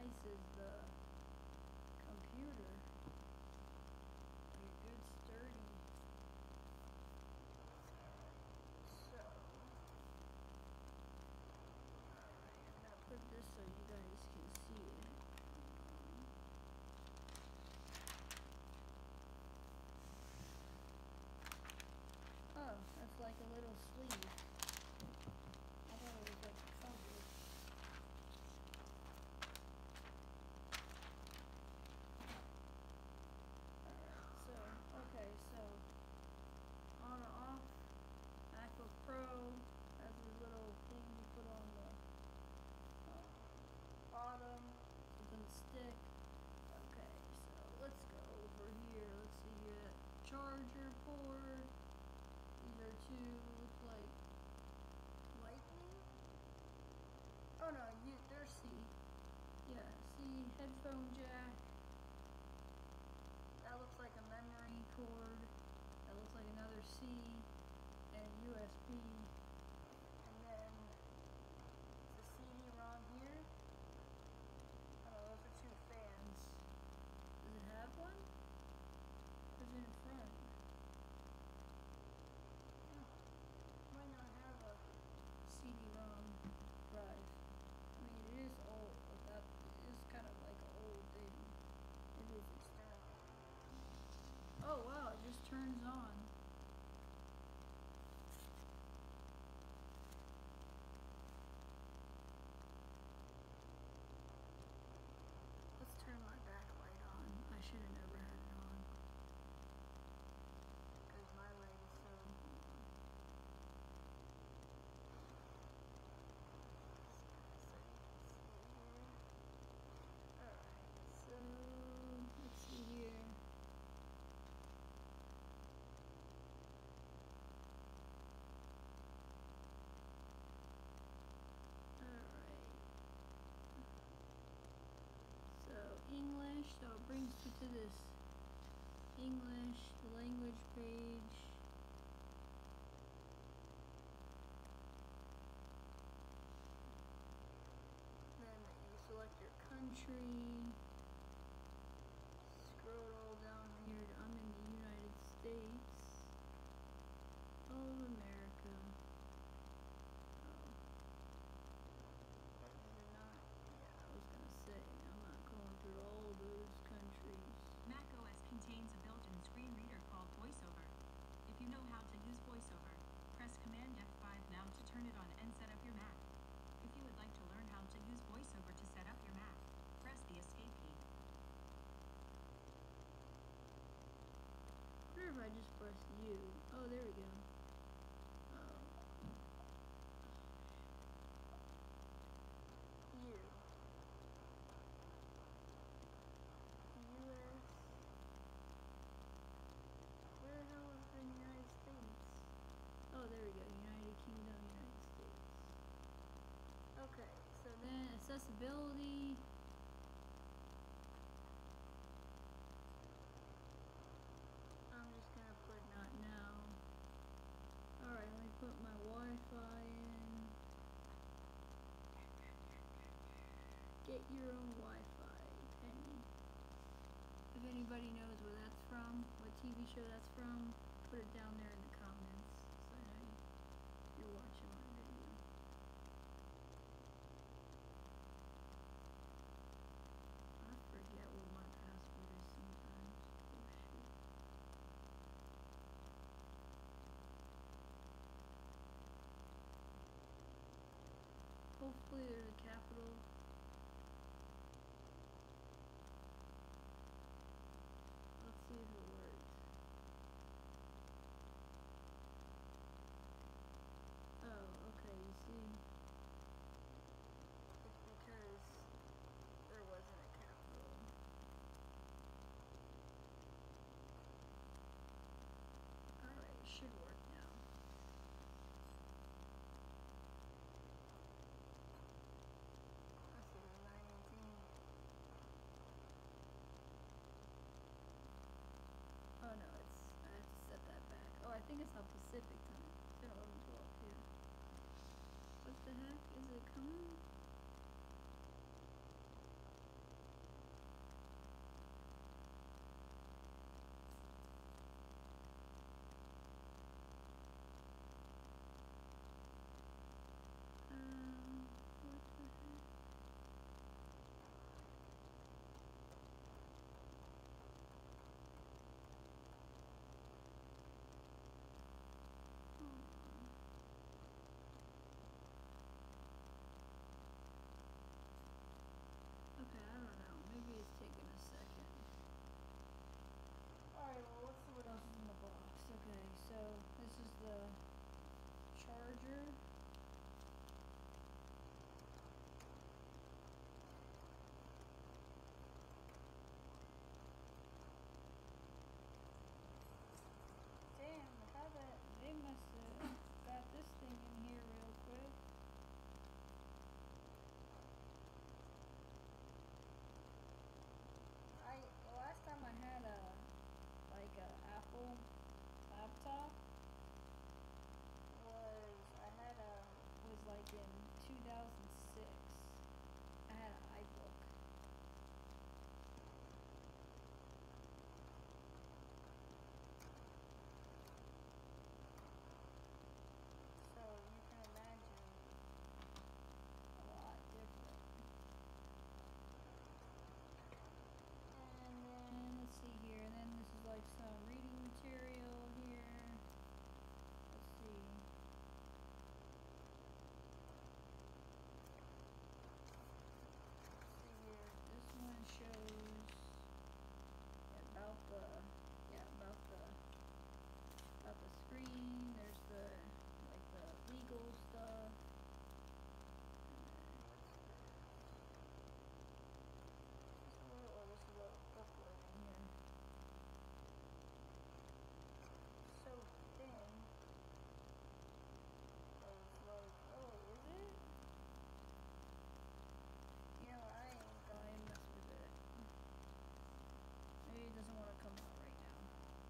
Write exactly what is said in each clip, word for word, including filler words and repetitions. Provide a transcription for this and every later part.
nice is the computer. Like a good sturdy. So, alright, I'm gonna put this so you guys can see it. Oh, that's like a little sleeve. I thought it was like a cover. Alright, so, okay, so, on and off, MacBook Pro has this little thing you put on the uh, bottom, it doesn't stick. Okay, so let's go over here, let's see here, charger port. These are two, look like lightning? Oh no, you, they're C. Yeah, C, headphone jack. That looks like a memory cord. That looks like another C, and U S B. And then the C D-ROM here. Oh, those are two fans. Does it have one? Or is it in front? Might not have a C D-ROM drive. I mean, it is old, but that is kind of like an old thing. It is external. Oh wow, it just turns on. Let's turn my backlight on. I should have never had it on. Because my light is so... So, let's see here. Alright. So, English, so it brings you to this English, the language page. Then you select your country. Scroll all down here. I'm in the United States of America. Oh. Not, yeah, I was gonna say, I'm not going through all those countries. macOS contains a built-in screen reader called VoiceOver. If you know how to use VoiceOver, press Command F five now to turn it on and set up your Mac. If you would like to learn how to use VoiceOver to set up your Mac, press the Escape key. I wonder if I just press U. Oh, there we go. Oh. U. U S. Where the hell is the United States? Oh, there we go. United Kingdom, United States. Okay, so then accessibility. I'm just gonna put not now. Alright, let me put my Wi-Fi in. Get your own Wi-Fi, Penny. If anybody knows where that's from, what T V show that's from, put it down there in the comments so I know you're watching my video. I forget what my password is sometimes. Oh shoot. Hopefully there's a capital. Let's see if it works. Oh, okay, you see. It's because there wasn't a capital. Alright, it should work now. Oh no, it's, I have to set that back. Oh, I think it's on Pacific time. ten, eleven, twelve here. What the heck? Is it coming? Okay, so this is the charger. Damn, how that they must have got this thing in here real quick. I the last time I had a like a Apple laptop was I had a was like in two thousand six. I had an iBook. So you can imagine a lot different. And then let's see here, and then this is like some reading material here. Let's see. See here, this one shows about the yeah about the about the screen. There's the like the legal stuff. Oh, this is a booklet in here. So thin. I was like, oh, is it? You know, I ain't gonna mess with it. Maybe it doesn't want to come out right now.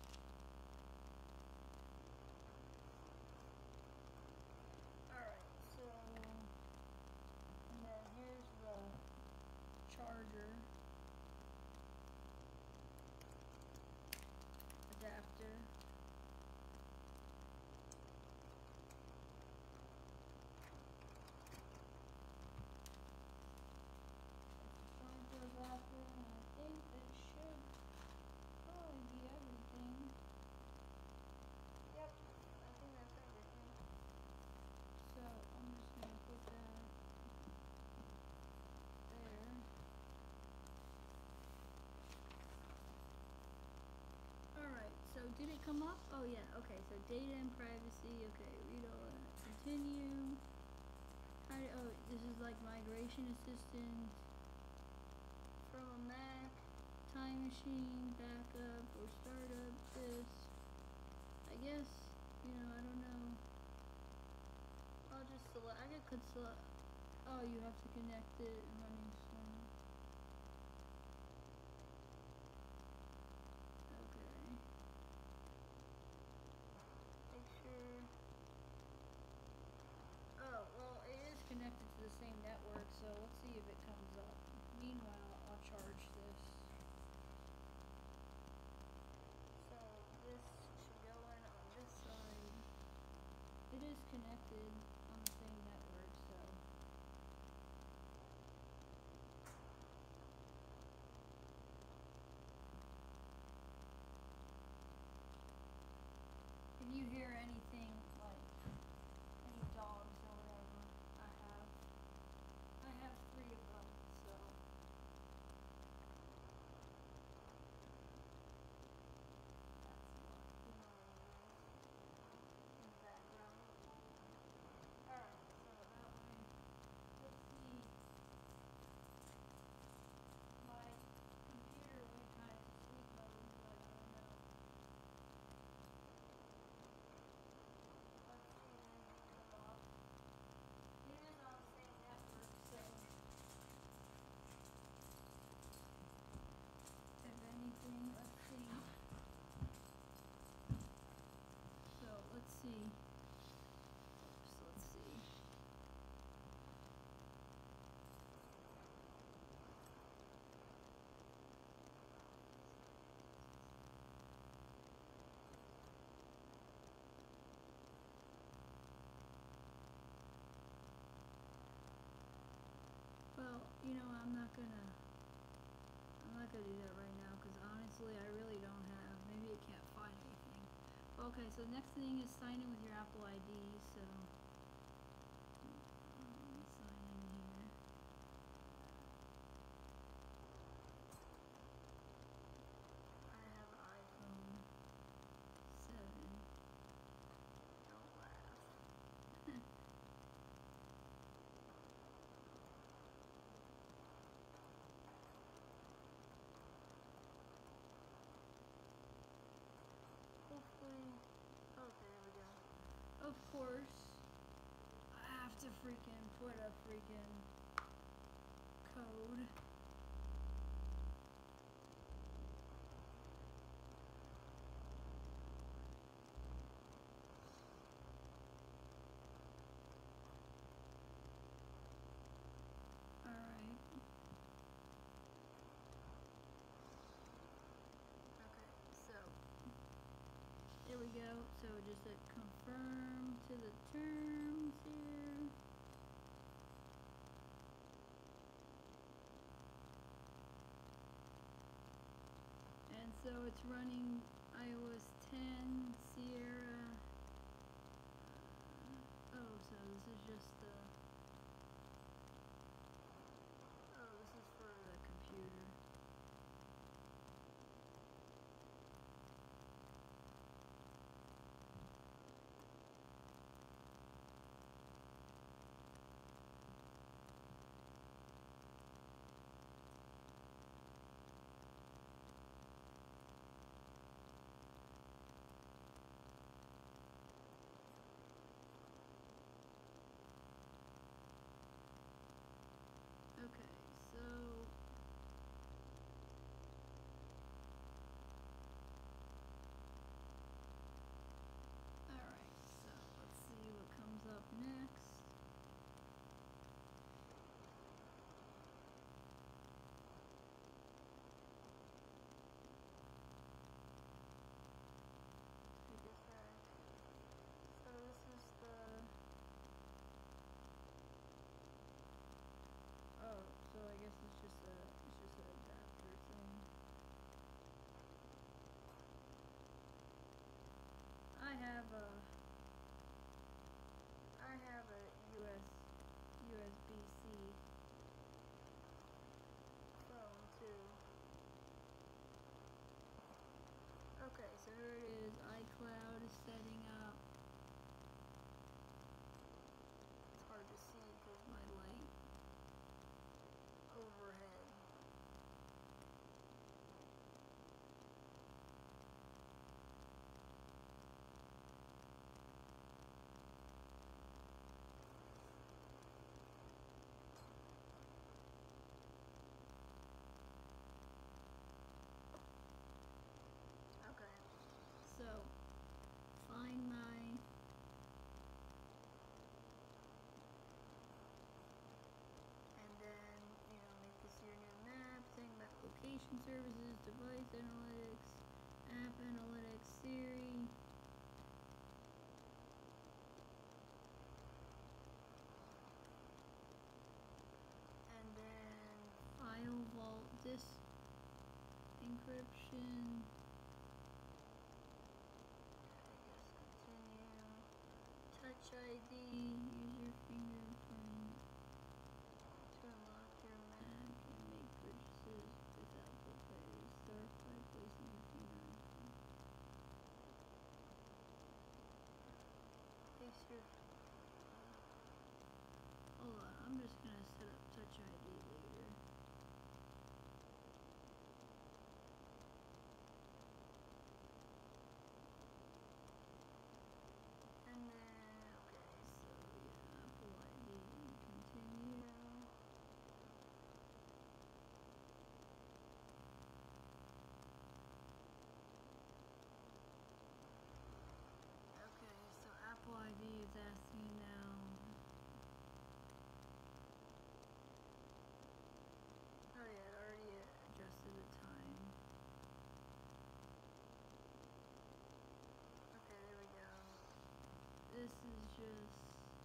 Alright, so and then here's the charger adapter. Charger adapter, and I think that should probably be everything. Yep, I think that's everything. So I'm just gonna put that there. Alright, so did it come up? Oh yeah, okay, so data and privacy, okay, read all that. Continue. How do, oh, this is like migration assistant from a Mac, time machine, backup, or startup, this. I guess, you know, I don't know. I'll just select, I could select, oh, you have to connect it, running stone. Okay. Make sure. Oh, well, it is connected to the same network, so let's see if it comes up. Meanwhile, I'll charge this. So this should go in on this side. It is connected on the same network, so. If you hear anything like any dogs or whatever, I have I have three of them, so that's what the noise is in the background. Alright, so that way, let's see. My computer went kind of sleep mode, but I don't know. Let's see if anything comes off. It is on the same network, so if anything, let's see. So let's see. Oops, let's see. Well, you know, I'm not gonna, I'm not gonna do that right now, because honestly, I really don't have, maybe it can't find anything. Okay, so next thing is sign in with your Apple I D, so, let me sign in here. I have an iPhone seven. of course, I have to freaking put a freaking code. Alright. Okay, so there we go. So just like confirm to the terms here. And so it's running iOS ten, Sierra. Uh, oh, so this is just the. Oh, this is for the computer. Okay, so alright, so let's see what comes up next. Take it back. So this is the oh, so I guess it's just a it's just an adapter thing. I have a I have a U S U S B C phone too. Okay, so here it is. iCloud is setting up. It's hard to see because my light overhead. Okay, so find my and then you know make this your new map. Think about location services, device analytics, app analytics, Siri. And then file vault, disk encryption. Continue. Touch I D. Use your fingerprint to unlock your Mac and make purchases with Apple Pay. Start by placing your finger on it. Place your. Hold on, I'm just gonna set up Touch I D later. And then, okay, so yeah, Apple I D, continue. Okay, so Apple I D is asking now. Oh yeah, it already adjusted the time. Okay, there we go. This is just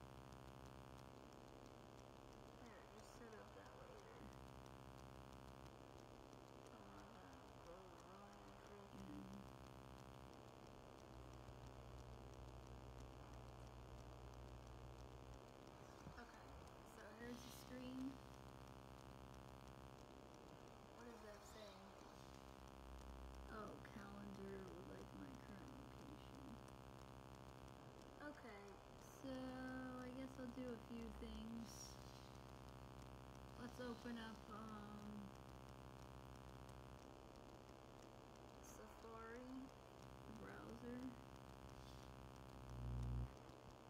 here, just set up that later. Don't wanna go wrong freaking. Okay, so here's the screen. What does that say? Oh, calendar with like my current location. Okay, so I guess I'll do a few things. Let's open up um, Safari, the browser.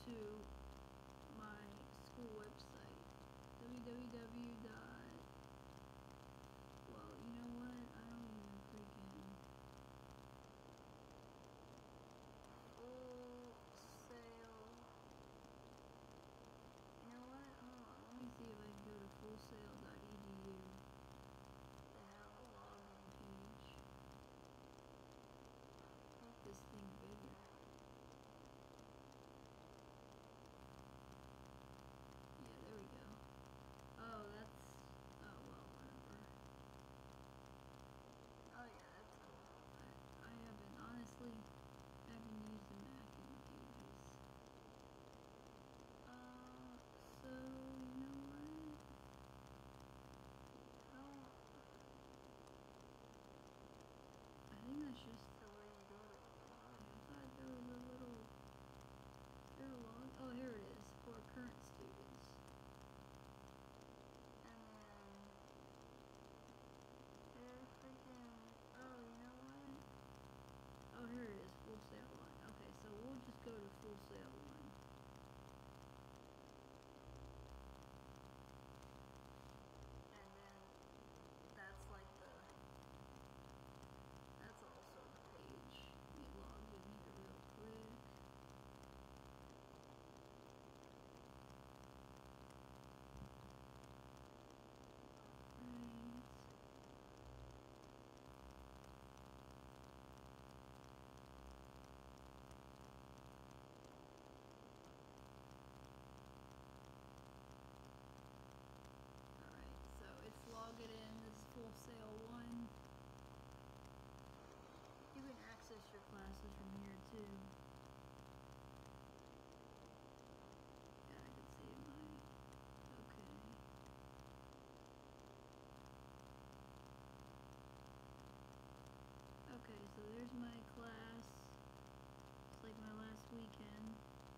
to my school website, www dot, well, you know what, I don't even freaking, Full Sail, you know what, hold on, let me see if I can go to full sail dot e d u. They have a login page. Make this thing bigger. Yeah, there we go. Oh, that's, oh well, whatever. Oh yeah, that's cool. I, I haven't, honestly, haven't used the Mac in ages. Uh, so, you know what? How, I think that's just the way you go to log. I thought there was a little, there log, oh here it is, for current students. And then, they're freaking, oh, you know what? Oh, here it is, Full Sail one. Okay, so we'll just go to Full Sail one. And then, that's like the, that's also the page. Let me log in here real quick. Right. Alright, so it's logged in. This is Full Sail one. You can access your classes from here too. Yeah, I can see my, okay. Okay, so there's my class. It's like my last weekend.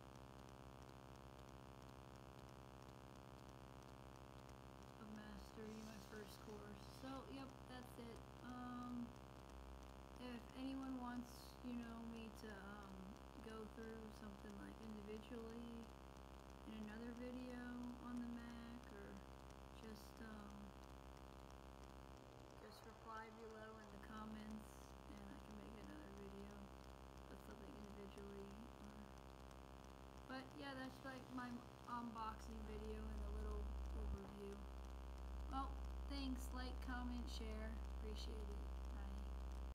Of mastery, my first course. So, yep, that's it. Um, if anyone wants, you know, me to um, go through something like individually in another video on the Mac, or just um, just reply below in the comments, and I can make another video with something individually. Or, but yeah, that's like my unboxing video and a little overview. Well, thanks. Like, comment, share. Appreciate it.